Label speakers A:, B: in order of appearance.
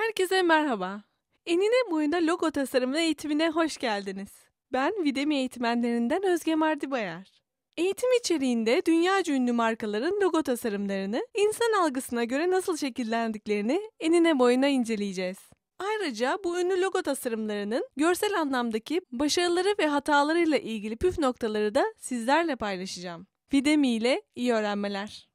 A: Herkese merhaba. Enine boyuna logo tasarımı eğitimine hoş geldiniz. Ben Videmi eğitmenlerinden Özge Mardibayar. Eğitim içeriğinde dünyaca ünlü markaların logo tasarımlarını insan algısına göre nasıl şekillendiklerini enine boyuna inceleyeceğiz. Ayrıca bu ünlü logo tasarımlarının görsel anlamdaki başarıları ve hatalarıyla ilgili püf noktaları da sizlerle paylaşacağım. Videmi ile iyi öğrenmeler.